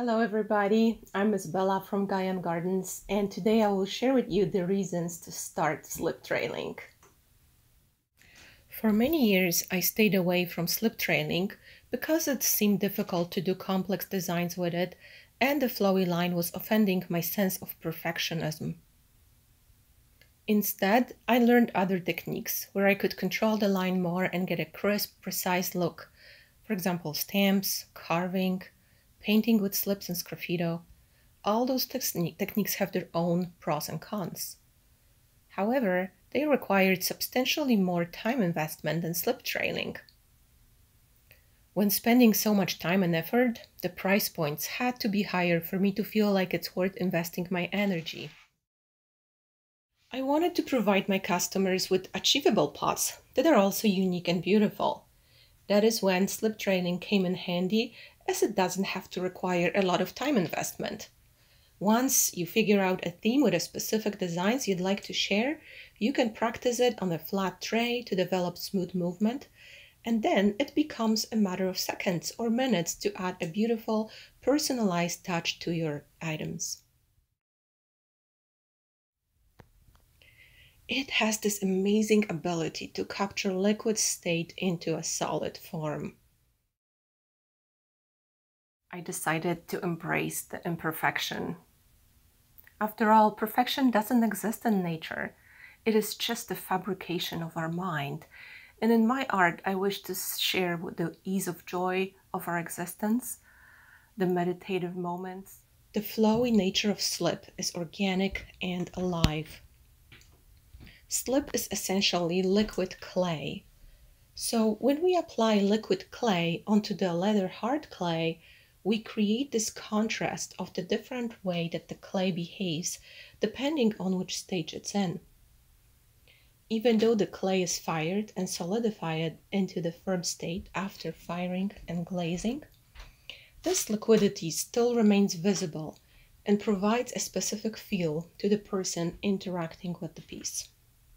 Hello everybody, I'm Miss Bella from Gaian Gardens, and today I will share with you the reasons to start slip trailing. For many years I stayed away from slip trailing because it seemed difficult to do complex designs with it, and the flowy line was offending my sense of perfectionism. Instead, I learned other techniques where I could control the line more and get a crisp, precise look. For example, stamps, carving, painting with slips and sgraffito. All those techniques have their own pros and cons. However, they required substantially more time investment than slip trailing. When spending so much time and effort, the price points had to be higher for me to feel like it's worth investing my energy. I wanted to provide my customers with achievable pots that are also unique and beautiful. That is when slip trailing came in handy, as it doesn't have to require a lot of time investment. Once you figure out a theme with a specific designs you'd like to share, you can practice it on a flat tray to develop smooth movement, and then it becomes a matter of seconds or minutes to add a beautiful, personalized touch to your items. It has this amazing ability to capture liquid state into a solid form. I decided to embrace the imperfection. After all, perfection doesn't exist in nature. It is just a fabrication of our mind. And in my art, I wish to share the ease of joy of our existence, the meditative moments. The flowy nature of slip is organic and alive. Slip is essentially liquid clay. So when we apply liquid clay onto the leather hard clay, we create this contrast of the different way that the clay behaves depending on which stage it's in. Even though the clay is fired and solidified into the firm state after firing and glazing, this liquidity still remains visible and provides a specific feel to the person interacting with the piece.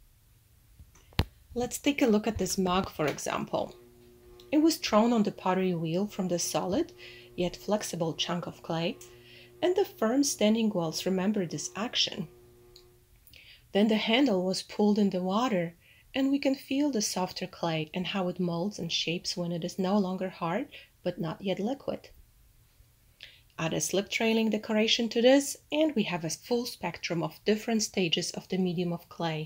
Let's take a look at this mug, for example. It was thrown on the pottery wheel from the solid, yet flexible chunk of clay, and the firm standing walls remember this action. Then the handle was pulled in the water, and we can feel the softer clay and how it molds and shapes when it is no longer hard, but not yet liquid. Add a slip trailing decoration to this, and we have a full spectrum of different stages of the medium of clay.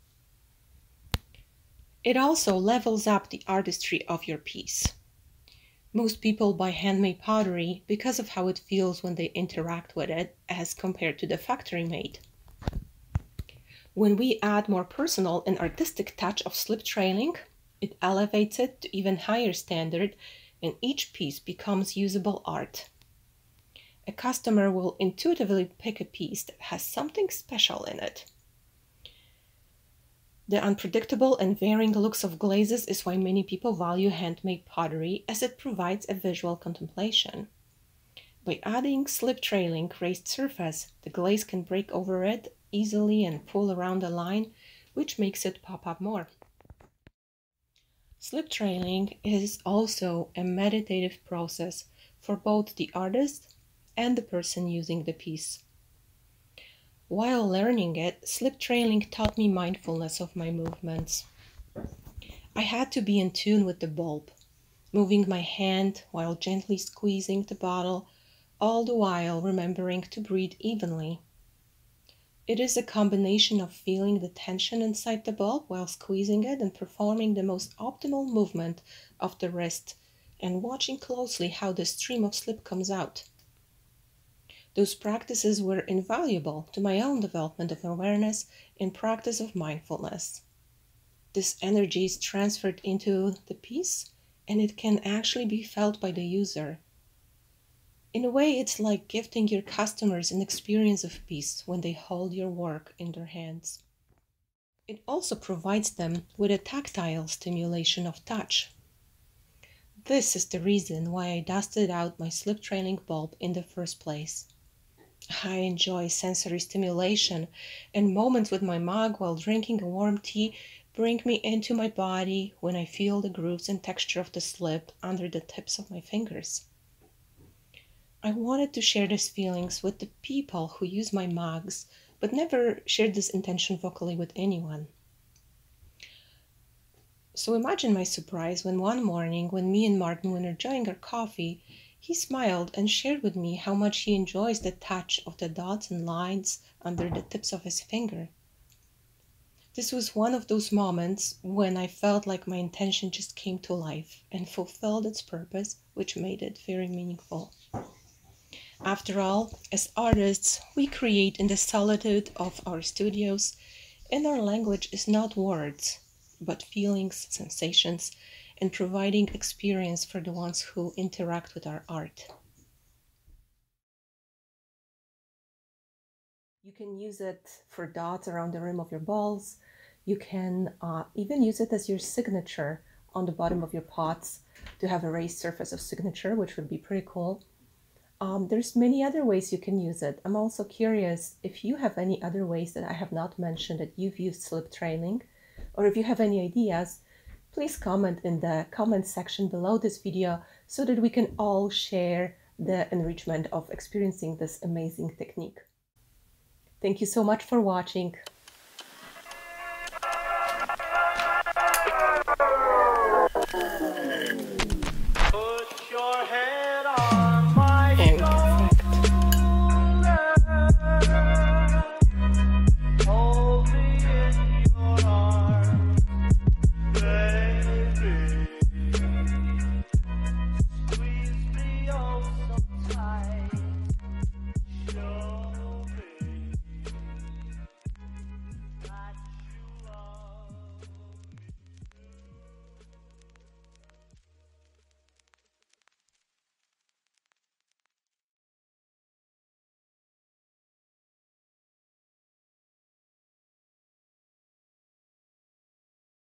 It also levels up the artistry of your piece. Most people buy handmade pottery because of how it feels when they interact with it as compared to the factory made. When we add more personal and artistic touch of slip trailing, it elevates it to even higher standard and each piece becomes usable art. A customer will intuitively pick a piece that has something special in it. The unpredictable and varying looks of glazes is why many people value handmade pottery, as it provides a visual contemplation. By adding slip trailing raised surface, the glaze can break over it easily and pull around the line, which makes it pop up more. Slip trailing is also a meditative process for both the artist and the person using the piece. While learning it, slip trailing taught me mindfulness of my movements. I had to be in tune with the bulb, moving my hand while gently squeezing the bottle, all the while remembering to breathe evenly. It is a combination of feeling the tension inside the bulb while squeezing it and performing the most optimal movement of the wrist and watching closely how the stream of slip comes out. Those practices were invaluable to my own development of awareness and practice of mindfulness. This energy is transferred into the piece, and it can actually be felt by the user. In a way, it's like gifting your customers an experience of peace when they hold your work in their hands. It also provides them with a tactile stimulation of touch. This is the reason why I dusted out my slip trailing bulb in the first place. I enjoy sensory stimulation, and moments with my mug while drinking a warm tea bring me into my body when I feel the grooves and texture of the slip under the tips of my fingers. I wanted to share these feelings with the people who use my mugs, but never shared this intention vocally with anyone. So imagine my surprise when one morning, when me and Martin were enjoying our coffee, he smiled and shared with me how much he enjoys the touch of the dots and lines under the tips of his finger. This was one of those moments when I felt like my intention just came to life and fulfilled its purpose, which made it very meaningful. After all, as artists, we create in the solitude of our studios, and our language is not words, but feelings, sensations, and providing experience for the ones who interact with our art. You can use it for dots around the rim of your balls. You can even use it as your signature on the bottom of your pots to have a raised surface of signature, which would be pretty cool. There's many other ways you can use it. I'm also curious if you have any other ways that I have not mentioned that you've used slip trailing, or if you have any ideas, please comment in the comment section below this video so that we can all share the enrichment of experiencing this amazing technique. Thank you so much for watching.